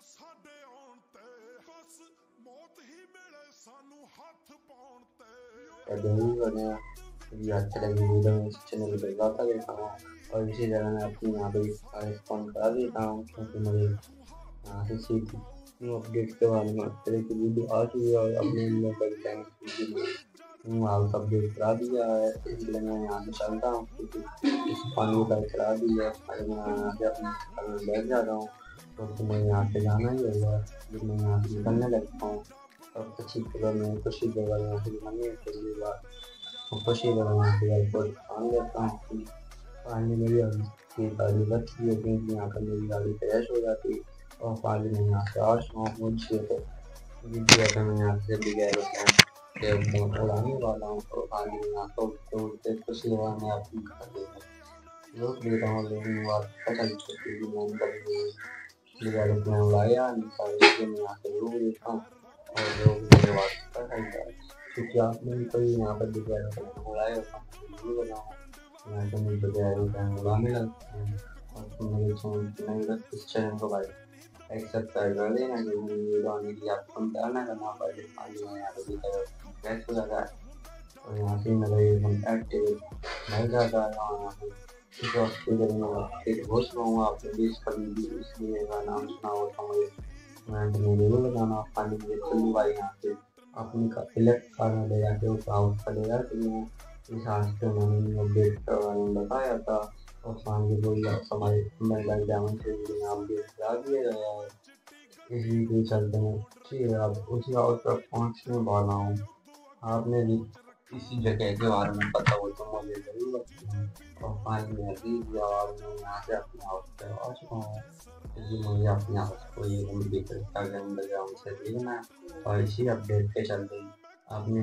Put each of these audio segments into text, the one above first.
जरूर बने यदि अच्छा लगे वीडियो में इस चैनल को दबाता देता हूँ और इसी तरह मैं अपनी यहाँ पे रिस्पॉन्ड करा देता हूँ क्योंकि मुझे यहाँ से सीधी न्यू अपडेट्स के बारे में इस तरह की वीडियो आ चुकी है और अपने हाउस अपडेट करा दिया है, इसलिए मैं यहाँ से चलता हूँ क्योंकि इस पानी का करा दिया है। अगर मैं यहाँ से अपने घर में बैठ जाता हूँ तो मुझे यहाँ से जाना ही होगा। जब मैं यहाँ से निकलने लगता हूँ और अच्छी जगह में खुशी जगह यहाँ से निकलने के लिए बात खुशी जगह यहाँ से एयरपोर्ट मान लेता हूँ कि पानी मेरी गाड़ी बचती है क्योंकि यहाँ पर मेरी गाड़ी क्रैश हो जाती है और पानी में यहाँ से आठ नौ मुझे तो मैं यहाँ से भी गया उड़ाने वाला हूँ और पानी में यहाँ तो उड़ते खुशी जगह में अपनी लोग दे रहा हूँ लेकिन बात पता चलती है मैंने कभी मैं उड़ाया नहीं मैं यहाँ से रोक देता हूँ और लोग मेरे बात पता चलता है क्योंकि आपने भी कभी यहाँ पर उड़ाया होता बनाऊँ यहाँ से मुझे उड़ाने लगता है और मेरे इस चैनल को भाई लाइक सब्सक्राइब कर देना जो वीडियो आने की आपको करना पड़े पानी में यहाँ पे फ्रेश हो जाता है और यहाँ से मेरा एकदम एक्टिव नहीं जाता है यहाँ पे इस हॉस्पिटल में फिर होश रहूँगा आपने भी इसका वीडियो इसलिए मेरा नाम सुना हो तो मुझे कमेंट में जरूर लगाना। पानी में चलने भाई यहाँ से अपनी का इलेक्ट करना ले जाके उस हाउस का ले जाके इस हाउस पे मैंने अपडेट बताया था और सामने कोई हमारे महिला जामन से अपडेट करा दिया गया है। इस वीडियो चलते हैं ठीक है आप उसी हाउस तक पहुँचने वाला हूँ। आपने भी इसी जगह के बारे में पता हो तो मुझे जरूर बताएं और पानी में अजीब और मैं यहाँ से अपने हाउस पे आ चुका हूँ क्योंकि मुझे अपने हाउस को ये अंडरग्राउंड से देखना और इसी अपडेट के चलते अपने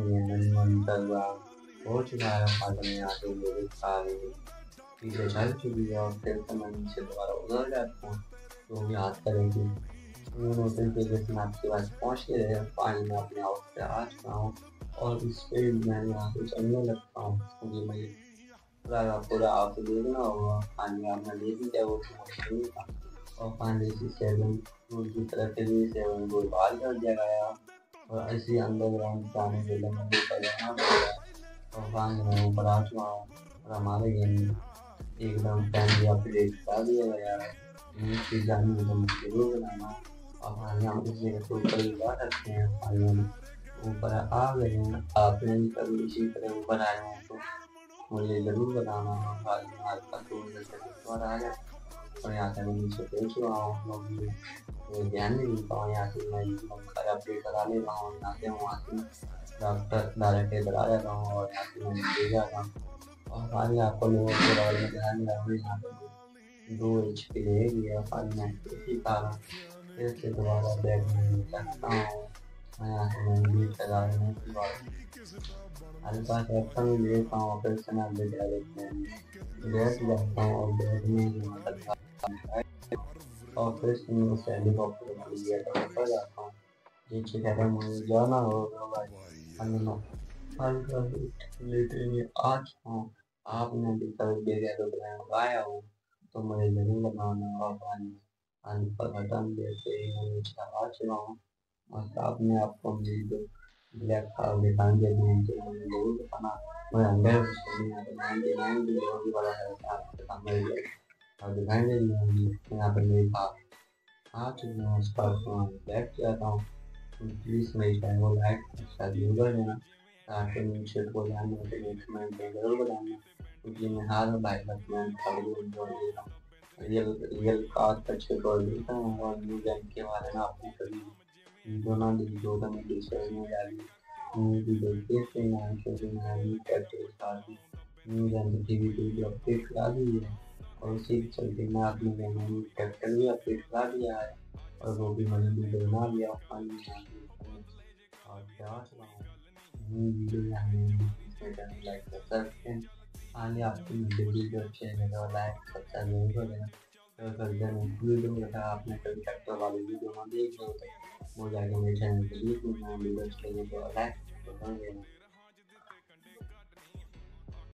हो चुका है पानी में यहाँ से चीज़ें चल चुकी है और फिर से मैं नीचे दोबारा उधर जाता हूँ तो भी हाथ करेंगे नोटिफिकेशन आपके पास पहुँच के रहे पानी में अपने हाउस पे आ चुका हूँ और इस पे मैं यहाँ से चलने लगता हूँ क्योंकि मुझे पूरा हाउस देखना होगा। पानी आपने देख लिया वो मुश्किल था और पानी की सेवन की तरफ से भी सेवन को बाहर कर दिया गया और ऐसे अंडरग्राउंड जाने के लिए मुझे करना पड़ेगा और पानी में ऊपर आ चुका हूँ और हमारे गेम में एकदम फैमिली अपडेट करा दिया गया है जाने में मुझे जरूर बनाना और पानी हम इस जगह को ऊपर लगा सकते हैं। पानी में ऊपर आ गए हैं आपने भी कभी इसी तरह ऊपर आए हैं तो मुझे जरूर बताना आज का तो आ जाए और यहाँ से मैं नीचे पहुँच चुका हूँ ध्यान नहीं देता हूँ यहाँ से मैं अपडेट करा ले रहा हूँ यहाँ से वहाँ से डॉक्टर डायरेक्ट इधर आ जाता हूँ और यहाँ से मैं ले जाता हूँ और पानी आपको लोगों के बारे में ध्यान रखना यहाँ पर 2 HP रहेगी और पानी में इसी कारण फिर से दोबारा बैग में रखता हूँ मैं यहाँ से मैं बीच लगाने की बात हल्का सा एक्शन लेता हूँ फिर से मैं बैठ जाता हूँ और बैग में और फिर से मैं उस हेलीकॉप्टर में ऊपर जाता हूँ जिससे कहते मुझे जाना होगा भाई आज हूँ आपने भी कभी लगाया हो तो मुझे जरूर लगाना और पानी पर बटन देते ही मैं नीचे आ चुका हूँ और आपने आपको मेरी जो ब्लैक कार दिखाई दे रही है तो मुझे जरूर बताना मैं अंदर भी बड़ा है आपके सामने और दिखाई दे रही है यहाँ पर मेरी कार आ चुकी हूँ उस पर बैठ जाता हूँ प्लीज़ मेरी चैनल को लाइक जरूर कर देना ताकि नीचे को जाने के लिए कमेंट जरूर बताना क्योंकि मैं हर भाई का कमेंट रियल कार का चेक देता हूँ और न्यू गेम के बारे में आपने कभी वीडियो ना देखी तो मैं डिस्कशन में डाली वीडियो देखते हैं क्योंकि मैं न्यू गेम की वीडियो अपडेट करा दी है और उसी के चलते मैं अपने गेम में ट्रैक्टर भी अपडेट करा दिया है और वो भी मैंने वीडियो बना लिया और क्या वीडियो लाइक कर सकते हैं आगे आपकी वीडियो अच्छे लगे तो लाइक सब्सक्राइब जरूर कर देना वीडियो आपने कभी ट्रैक्टर वाली वीडियो ना देख लो तो वो जाके मेरे चैनल पे वीडियो अच्छे लगे तो लाइक कर देना।